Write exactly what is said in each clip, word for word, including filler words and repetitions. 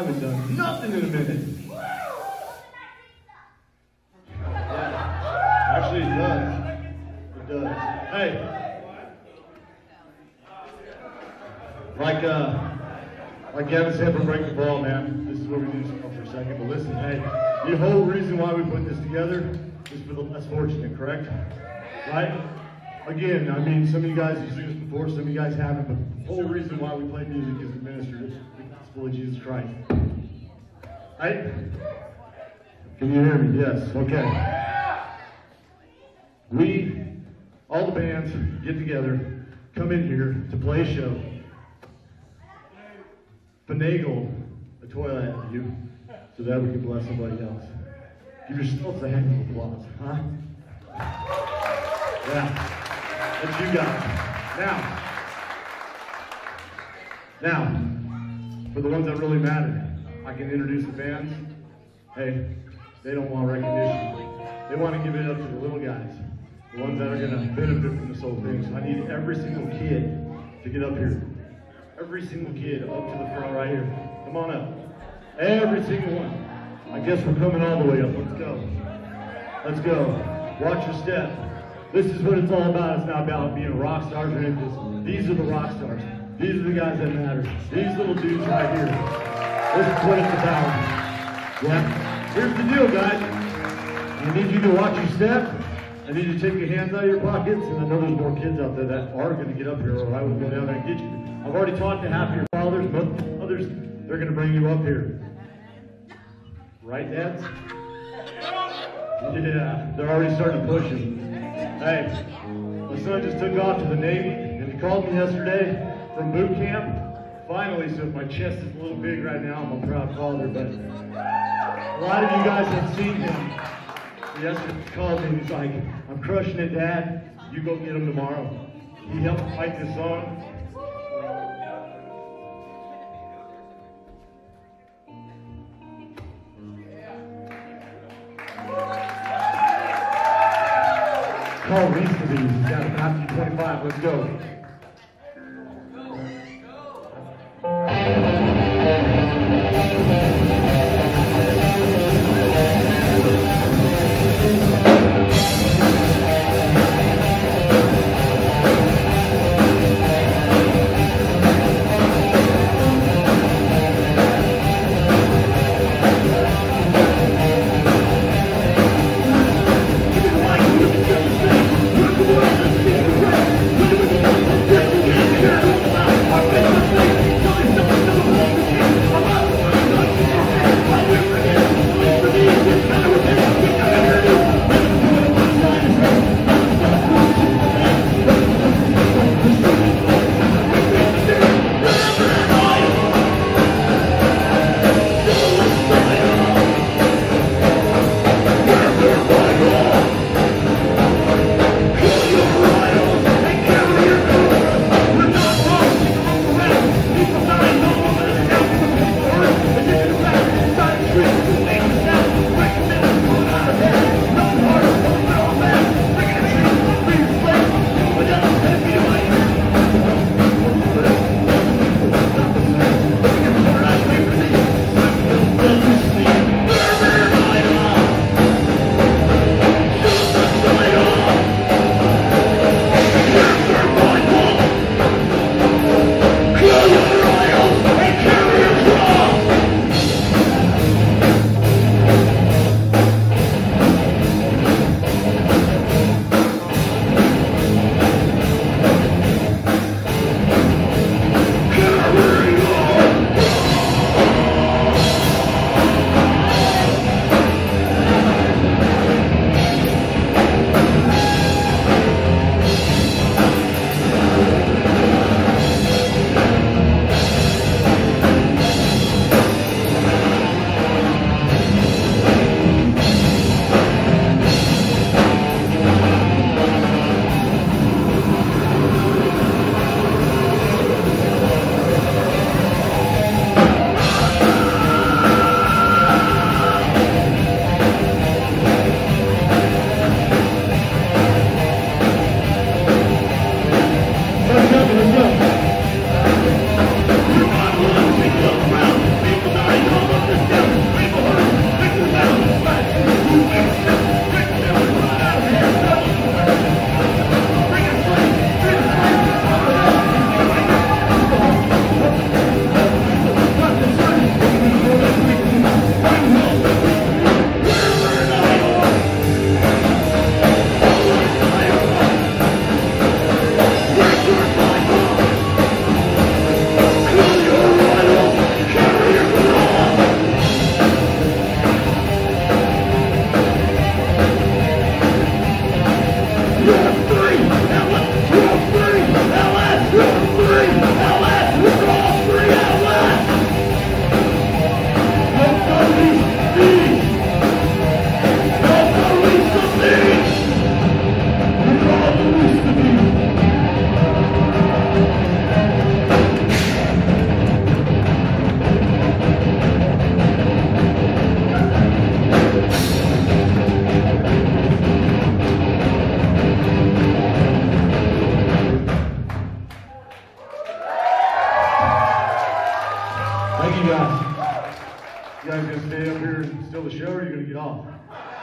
haven't done nothing in a minute. Yeah. Actually, it does. It does. Hey. Like, uh, like Gavin said from Break the Ball, man, this is where we do this for a second. But listen, hey, the whole reason why we put this together is for the less fortunate, correct? Right? Again, I mean, some of you guys have seen this before, some of you guys haven't, but the whole reason why we play music is to minister to the gospel of Jesus Christ. Right? Can you hear me? Yes. Okay. We, all the bands, get together, come in here to play a show, finagle a toilet at you so that we can bless somebody else. Give yourselves a hand of applause, huh? Yeah. That's you guys. Now, now, for the ones that really matter, I can introduce the bands. Hey, they don't want recognition. They want to give it up to the little guys, the ones that are going to benefit from this whole thing. So I need every single kid to get up here. Every single kid up to the front right here. Come on up. Every single one. I guess we're coming all the way up. Let's go. Let's go. Watch your step. This is what it's all about. It's not about being rock stars or anything. These are the rock stars. These are the guys that matter. These little dudes right here. This is what it's about. Yeah. Here's the deal, guys. I need you to watch your step. I need you to take your hands out of your pockets. And I know there's more kids out there that are going to get up here, or I will go down there and get you. I've already talked to half of your fathers, but others, they're going to bring you up here. Right, dads? Yeah, they're already starting to push him. Hey, my son just took off to the Navy, and he called me yesterday from boot camp. Finally, so if my chest is a little big right now, I'm a proud father, but a lot of you guys have seen him. Yesterday he called me, and he's like, I'm crushing it, Dad. You go get him tomorrow. He helped write this song. Call Reese to these. He's got a Matthew twenty-five. Let's go. We'll be right back.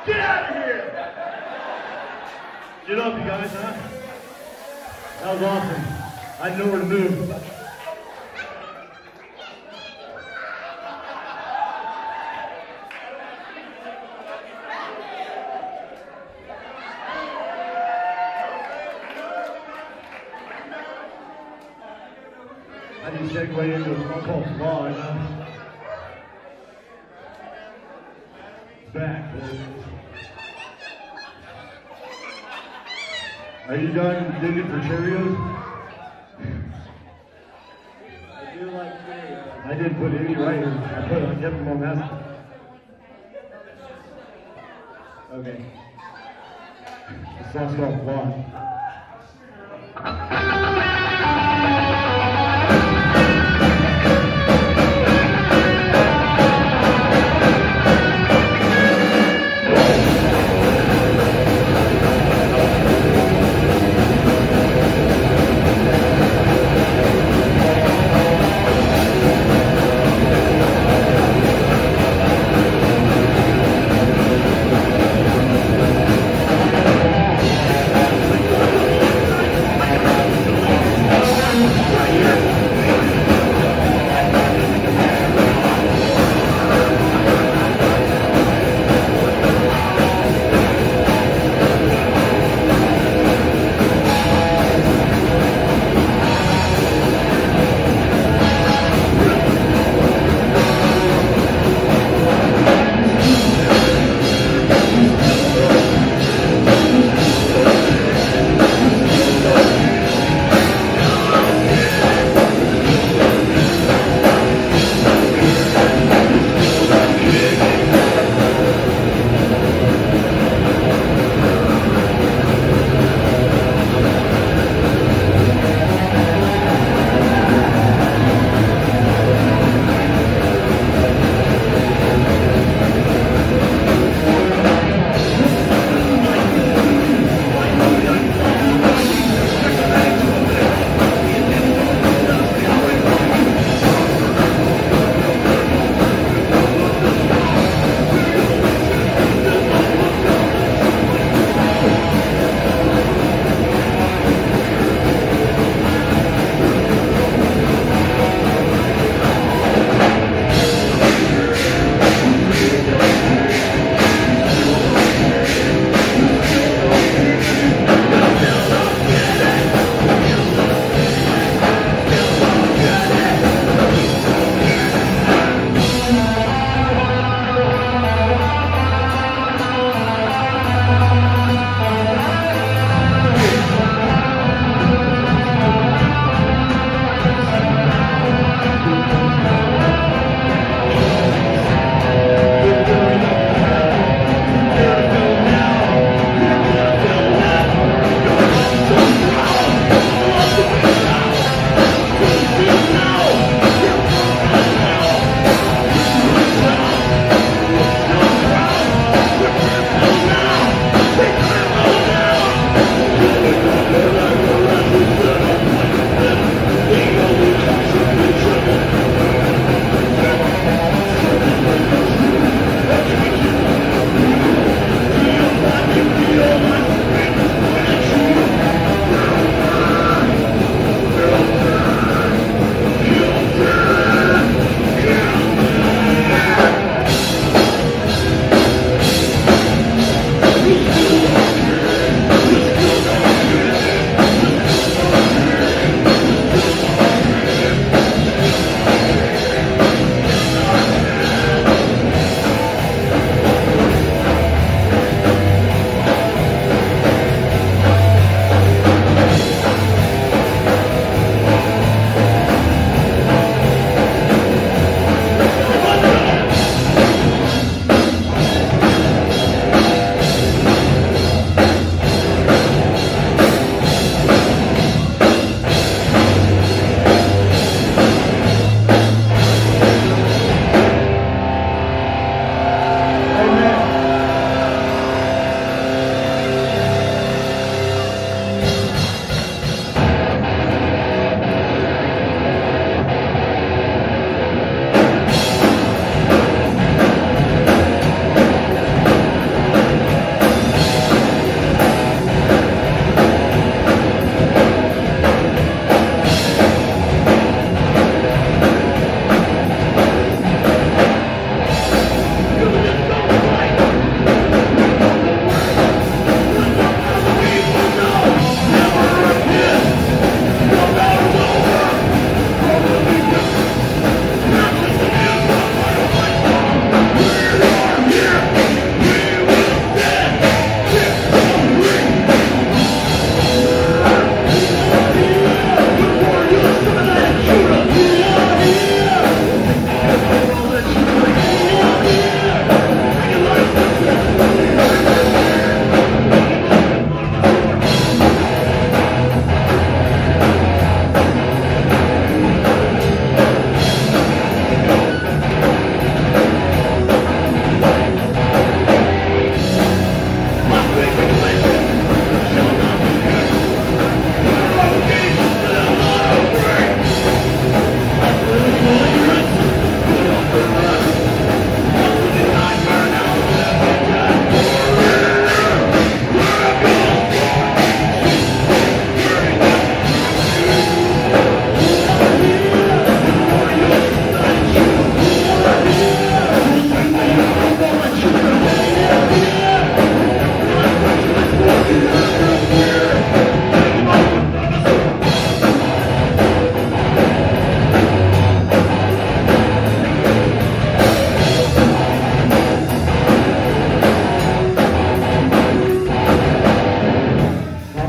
Get out of here! Get up, you guys, huh? That was awesome. I didn't know where to move. I need to segue into a song called Flaw, you know? Back, boys. Are you done digging for Cheerios? I do like Cheerios. I didn't put any right here. I put I kept them on that. Okay. The song's called Flaw. Thank you.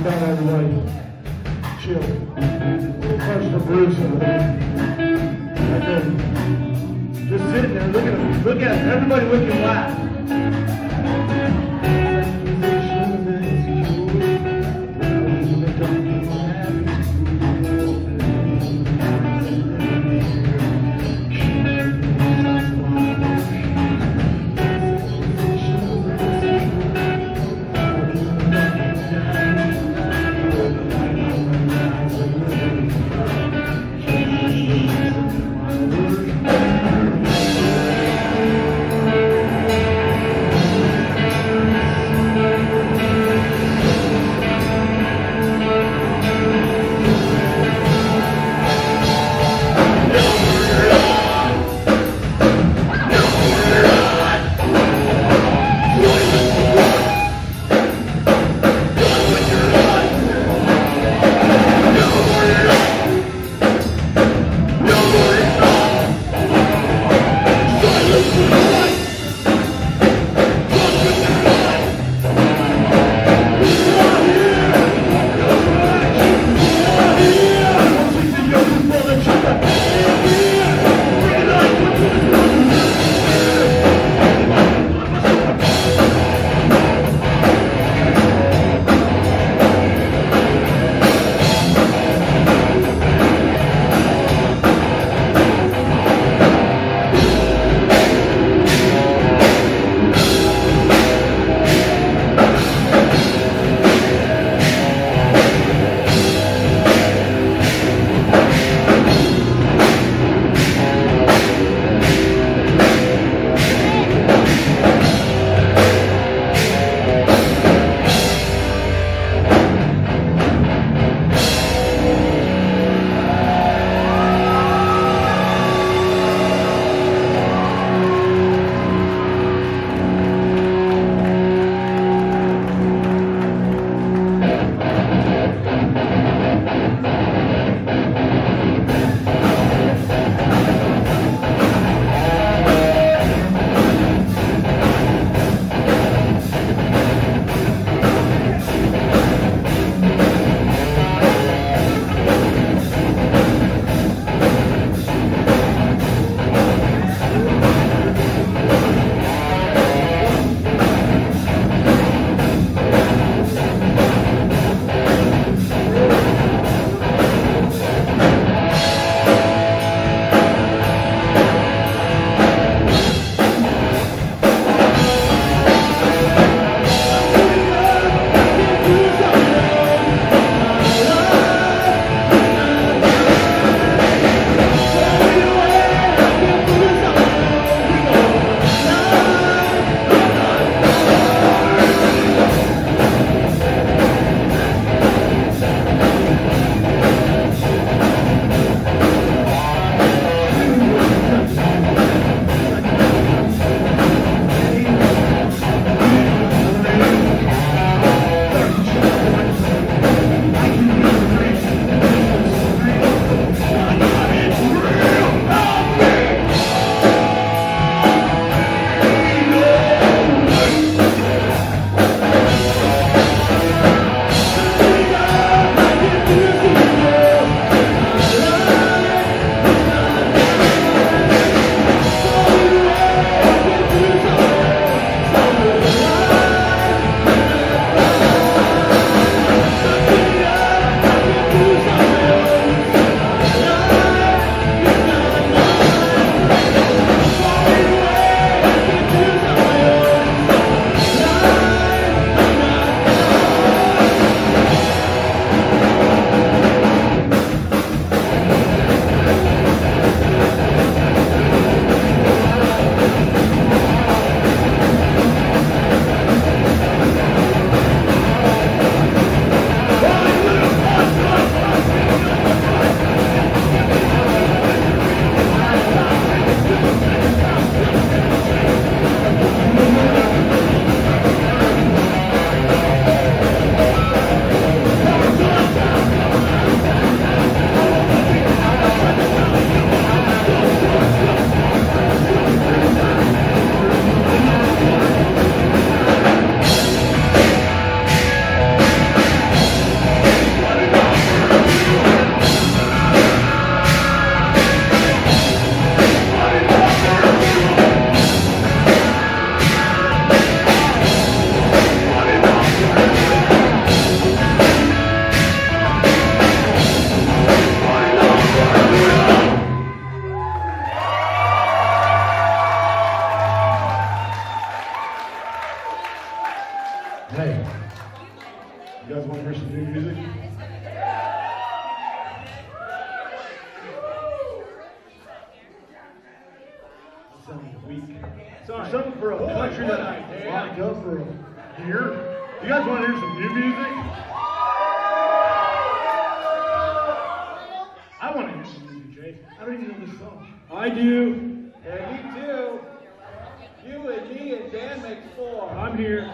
calm down, everybody. Chill. First for Bruce. Right there. Just sitting there, look at him. Look at him. Everybody looking laugh. You guys want to hear some new music? That sounds weak. Sorry. Something for a Boy, country what that I I did. locked up for a year. You guys want to hear some new music? I want to hear some music, Jay. I don't even know this song. I do. Yeah, me too. You and me and Dan makes four. I'm here.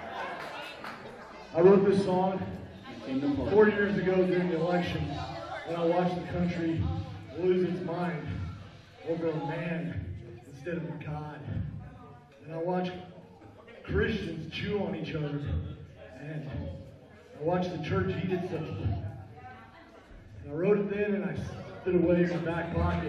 I wrote this song four years ago during the election when I watched the country lose its mind over a man instead of a God. And I watched Christians chew on each other. And I watched the church eat itself. And I wrote it then and I put it away in my back pocket.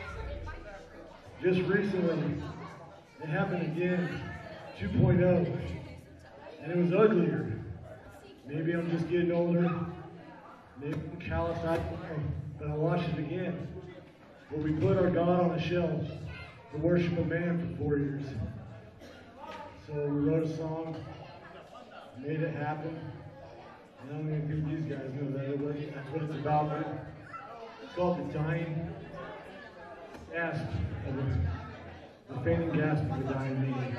Just recently, it happened again, two point oh. And it was uglier. Maybe I'm just getting older. Maybe I'm callous, I don't know. But I watched it again. Where we put our God on a shelf to worship a man for four years. So we wrote a song, made it happen. And I don't even think these guys know that it was, that's what it's about. Man. It's called The Dying Gasp of the, the fainting gasp of the dying man.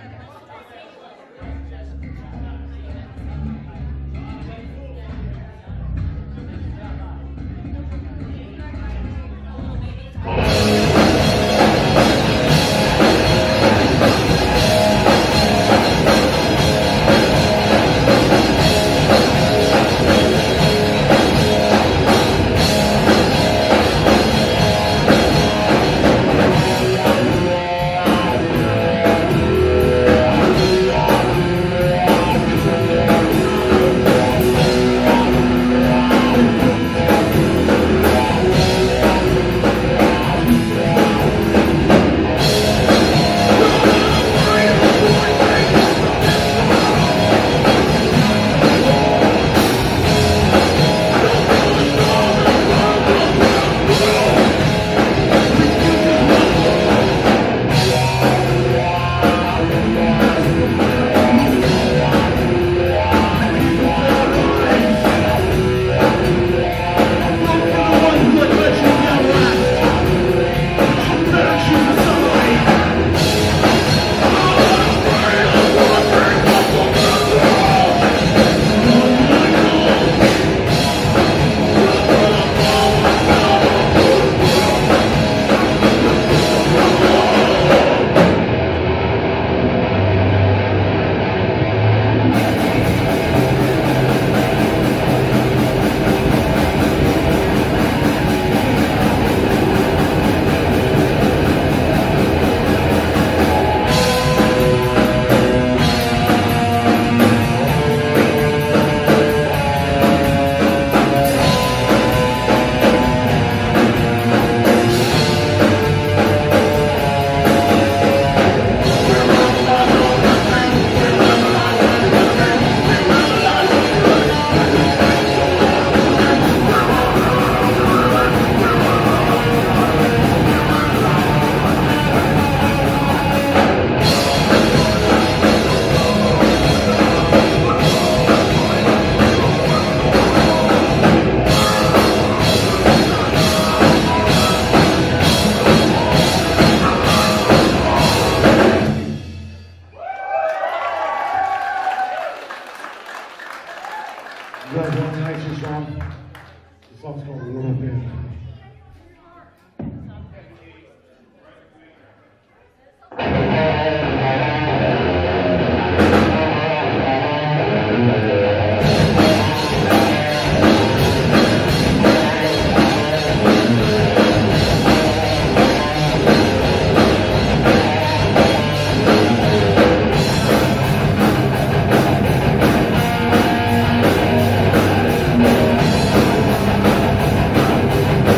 You guys want to nice your song? The song's called World Band. We'll be right back.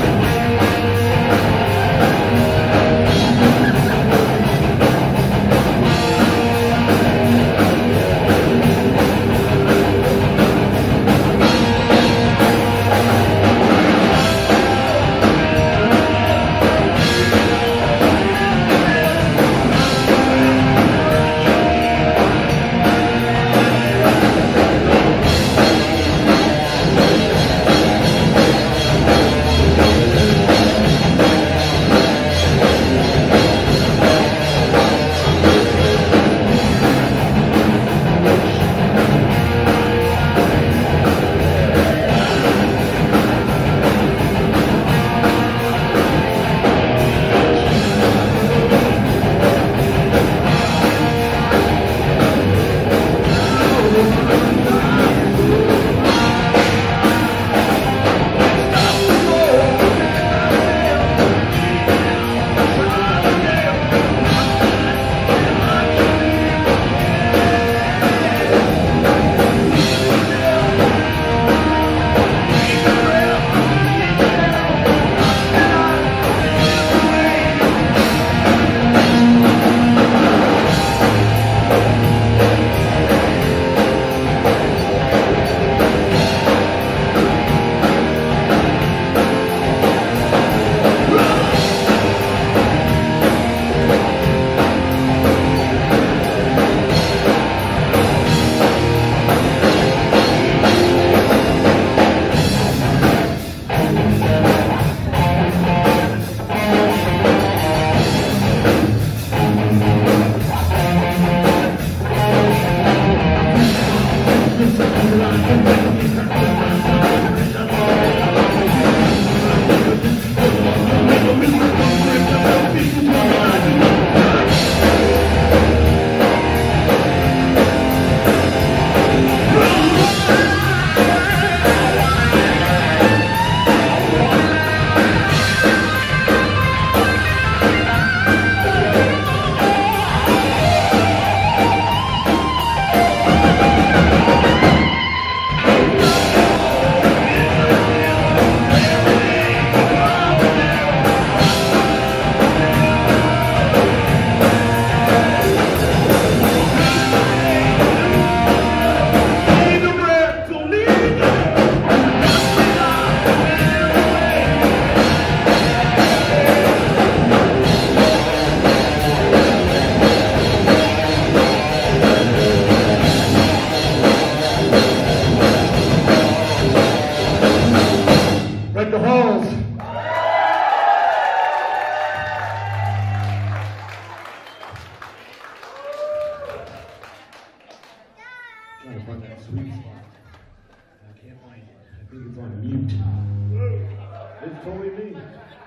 think it's on mute. It's totally me.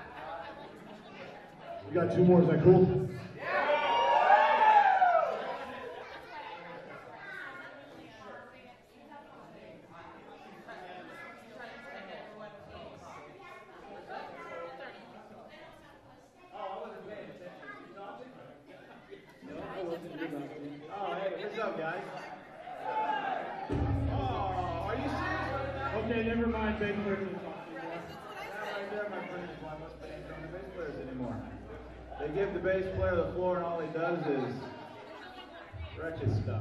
We got two more, is that cool? Oh, hey, what's up, guys? Oh, are you serious? Okay, never mind, baby. Right there, my friend, is why most bands don't have bass players anymore. They give the bass player the floor, and all he does is wreck his stuff.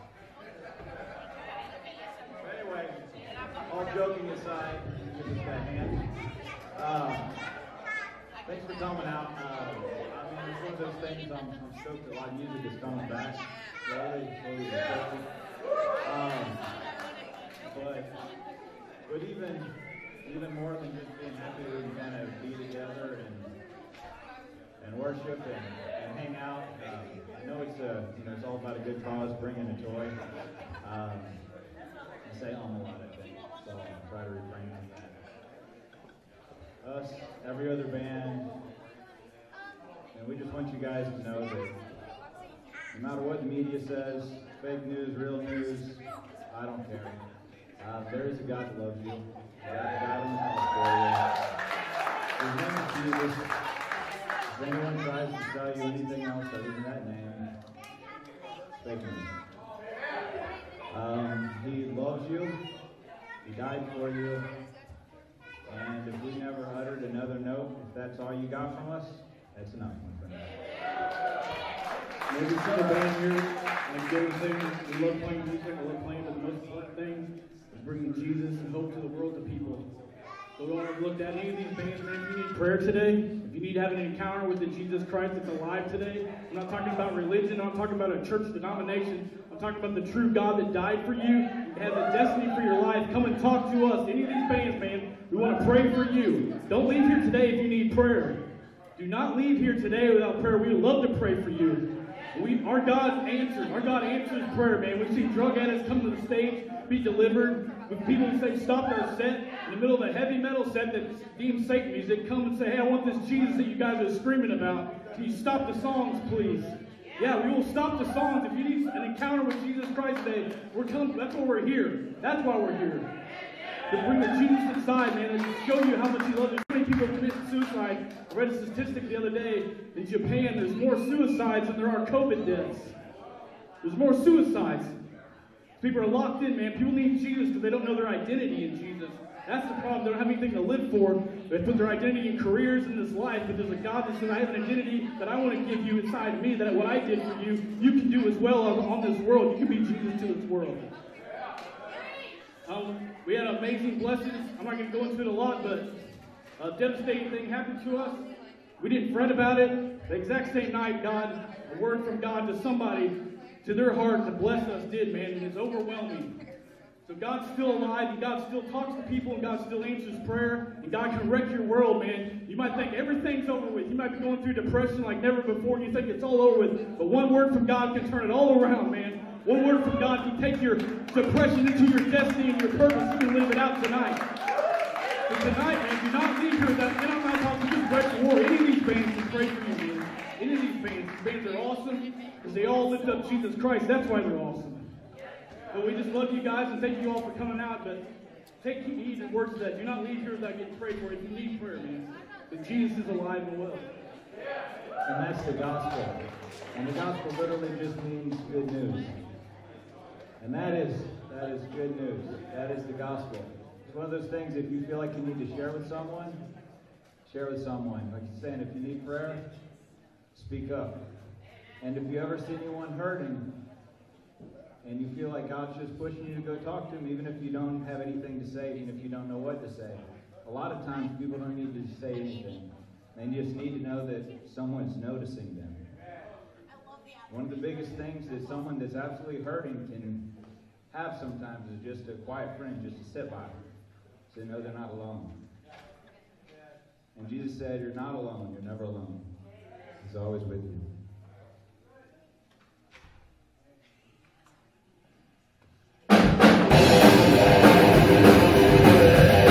But anyway, all joking aside, give us that hand. Uh, thanks for coming out. Uh, I mean, it's one of those things. I'm, I'm stoked that a lot of music is coming back slowly, slowly, slowly. Um, but, but even, even more than just being happy we can kind of be together and and worship and, and hang out. Um, I know it's a, you know, it's all about a good cause, bringing a joy. Um, I say um a lot, I think, so I'll try to refrain from that. Us, every other band, and we just want you guys to know that no matter what the media says, fake news, real news, I don't care. Uh, there is a God that loves you. There's a God on the cross for you. His name is Jesus. If anyone tries to tell you anything else other than that name, it's fake news. Um, he loves you. He died for you. And if we never uttered another note, if that's all you got from us, that's enough, my friend. Maybe some of the band here, like Joe was saying, we love playing music, we love playing, but the most important thing is bringing Jesus and hope to the world to people. So don't overlook that. Any of these bands, man, if you need prayer today, if you need to have an encounter with the Jesus Christ that's alive today, I'm not talking about religion, I'm talking about a church denomination, I'm talking about the true God that died for you, that has a destiny for your life. Come and talk to us. Any of these bands, man, we want to pray for you. Don't leave here today if you need prayer. Do not leave here today without prayer. We would love to pray for you. We, our God answers. Our God answers prayer, man. We've seen drug addicts come to the stage, be delivered. With people who say, stop our set in the middle of a heavy metal set that's deemed Satan music, come and say, hey, I want this Jesus that you guys are screaming about. Can you stop the songs, please? Yeah, we will stop the songs. If you need an encounter with Jesus Christ today, we're telling, that's why we're here. That's why we're here. To bring the Jesus inside, man, and to show you how much he loves you. How many people commit suicide? I read a statistic the other day. In Japan, there's more suicides than there are COVID deaths. There's more suicides. People are locked in, man. People need Jesus because they don't know their identity in Jesus. That's the problem. They don't have anything to live for. They put their identity in careers in this life, but there's a God that says, I have an identity that I want to give you inside me, that what I did for you, you can do as well on, on this world. You can be Jesus to this world. Um, we had amazing blessings. I'm not going to go into it a lot, but a devastating thing happened to us. We didn't fret about it. The exact same night, God, a word from God to somebody, to their heart to bless us did, man, and it's overwhelming. So God's still alive, and God still talks to people, and God still answers prayer, and God can wreck your world, man. You might think everything's over with. You might be going through depression like never before, and you think it's all over with. But one word from God can turn it all around, man. One word from God can take your depression into your destiny and your purpose. You can live it out tonight. But tonight, man, do not leave here without, and I'm not talking just Bred four war. Any of these bands can pray for you, man. Any of these bands. These bands are awesome because they all lift up Jesus Christ. That's why they're awesome. But we just love you guys and thank you all for coming out. But take heed and words to that. Do not leave here without getting prayed for. If you need prayer, man, that Jesus is alive and well. And that's the gospel. And the gospel literally just means good news. And that is, that is good news. That is the gospel. It's one of those things, if you feel like you need to share with someone, share with someone. Like you're saying, if you need prayer, speak up. And if you ever see anyone hurting, and you feel like God's just pushing you to go talk to him, even if you don't have anything to say, even if you don't know what to say. A lot of times people don't need to say anything. They just need to know that someone's noticing them. One of the biggest things that someone that's absolutely hurting can have sometimes is just a quiet friend, just to sit by them, so they know they're not alone. And Jesus said, you're not alone, you're never alone. He's always with you. Yeah.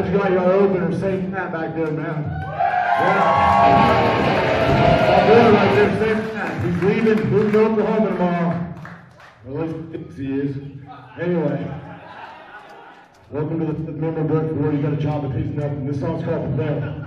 you got your opener, safe Matt back there, man. Yeah. My boy right there, safe Matt. He's leaving, moving to Oklahoma tomorrow. Or at least he thinks he is. Anyway. Welcome to the member of Bred four. You got a job of peace and up. And this song's called Bred.